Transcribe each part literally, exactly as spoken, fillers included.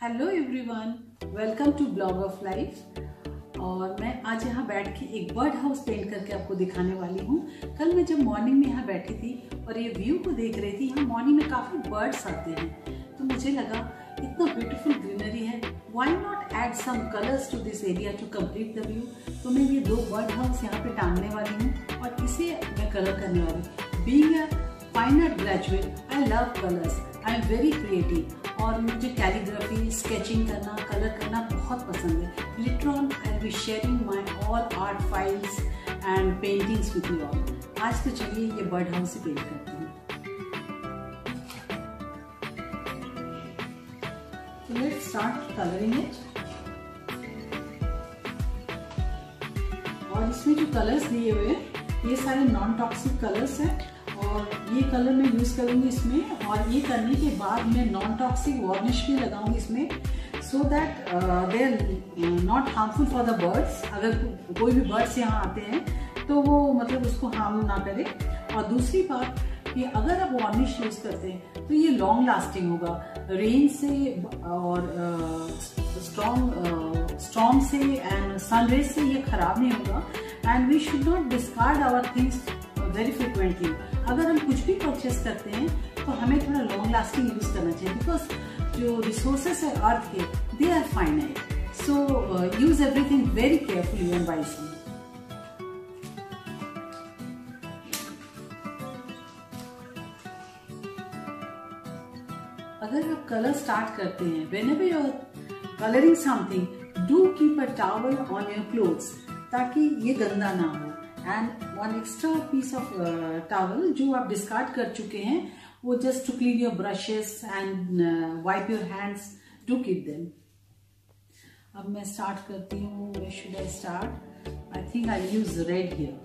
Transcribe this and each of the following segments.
Hello everyone, welcome to blog of life. और मैं आज यहाँ बैठ के एक बर्ड हाउस पेंट करके आपको दिखाने वाली हूँ। कल मैं जब मॉर्निंग में यहाँ बैठी थी और ये व्यू को देख रही थी, यहाँ मॉर्निंग में काफ़ी बर्ड्स आते हैं, तो मुझे लगा इतना ब्यूटीफुल ग्रीनरी है, why not add some colours to this area to complete the view. तो मैं ये दो बर्ड हाउस यहाँ पे टांगने वाली हूँ और इसे मैं कलर करने वाली हूँ। Being a fine art graduate, I love colours, I am very creative और मुझे कैलीग्राफी, स्केचिंग करना, कलर करना बहुत पसंद है। Later on I will be sharing my all art files and paintings with you all. आज तो चलिए ये बर्ड हाउस से पेंट करते हैं। So let's start coloring it। और इसमें जो कलर्स दिए हुए हैं ये सारे नॉन टॉक्सिक कलर्स हैं और ये कलर मैं यूज करूंगी इसमें। और ये करने के बाद मैं नॉन टॉक्सिक वार्निश भी लगाऊंगी इसमें, so that they are not harmful for the birds. अगर कोई भी बर्ड्स यहाँ आते हैं तो वो मतलब उसको हार्म ना करे। और दूसरी बात कि अगर आप वार्निश यूज करते हैं तो ये लॉन्ग लास्टिंग होगा, रेन से और स्ट्रॉन्ग स्टॉर्म से एंड सन रेज से ये खराब नहीं होगा। And we should not discard our things very frequently. अगर हम कुछ भी परचेस करते हैं तो हमें थोड़ा लॉन्ग लास्टिंग यूज करना चाहिए, बिकॉज जो रिसोर्सेस है अर्थ के, they are finite. So use everything very carefully and wisely. अगर आप कलर स्टार्ट करते हैं, whenever you are coloring something, do keep a towel on your clothes ताकि ये गंदा ना हो। And one extra piece of towel जो आप डिस्कार्ड कर चुके हैं, वो just to clean your brushes and wipe your hands, do keep them. अब मैं स्टार्ट करती हूँ। Where should I start? I think I use red here.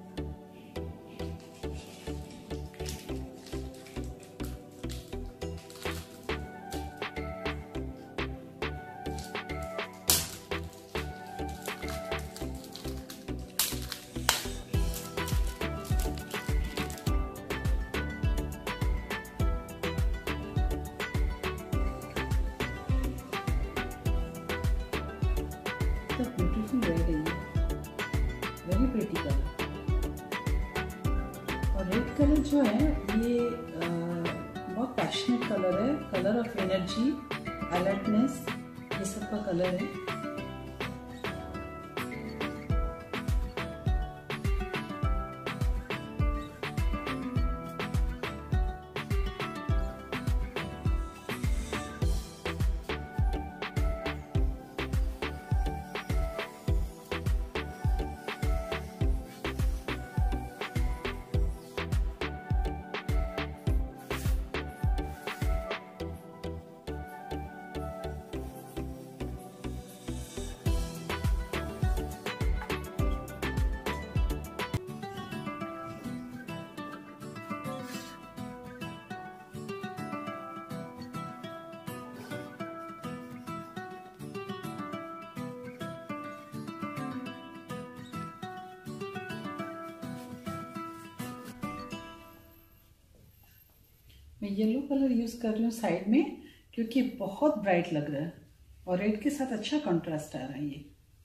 Beautiful red है ये, वेरी प्रिटी कलर। और रेड कलर जो है ये आ, बहुत पैशनेट कलर है, कलर ऑफ एनर्जी, अलर्टनेस, ये सब का कलर है। मैं येलो कलर यूज कर रही हूँ साइड में, क्योंकि बहुत ब्राइट लग रहा है और रेड के साथ अच्छा कंट्रास्ट आ रहा है ये।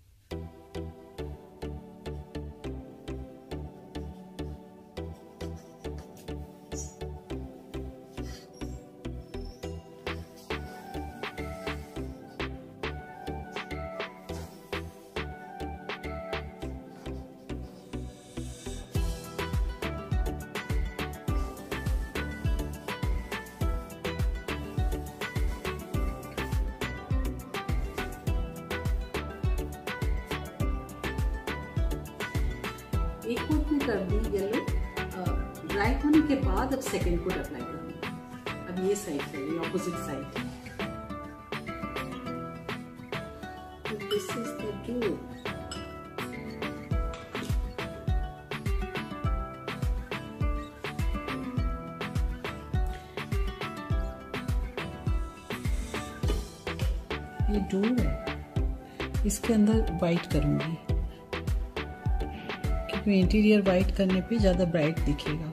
एक कोट में कर दी येलो, ड्राई होने के बाद अब सेकेंड कोट अप्लाई करूंगी। अब ये साइड करिए, opposite side. This is the door. ये डो है, इसके अंदर व्हाइट करूंगी क्योंकि इंटीरियर वाइट करने पे ज़्यादा ब्राइट दिखेगा।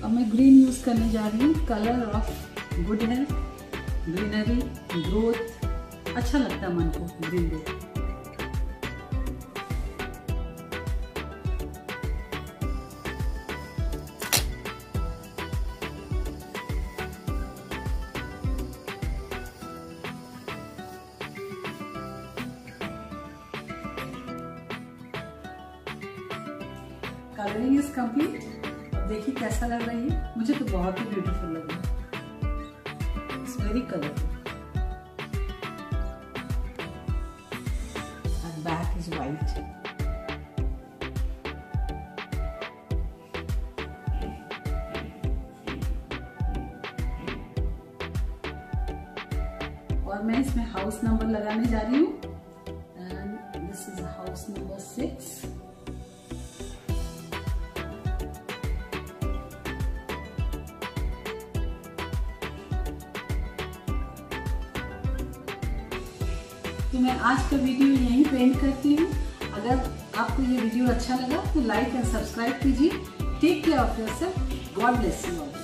अब मैं ग्रीन यूज करने जा रही हूँ। Colour of good health, greenery, growth. अच्छा लगता है मन को ग्रीन देख। Colouring is complete. अब देखिए कैसा लग रहा है। मुझे तो बहुत ही ब्यूटीफुल लग रहा है। It's very colourful and back is white. और मैं इसमें हाउस नंबर लगाने जा रही हूँ and this is house number six. तो मैं आज का वीडियो यहीं पे एंड करती हूँ। अगर आपको ये वीडियो अच्छा लगा तो लाइक एंड सब्सक्राइब कीजिए। Take care of yourself. God bless you all.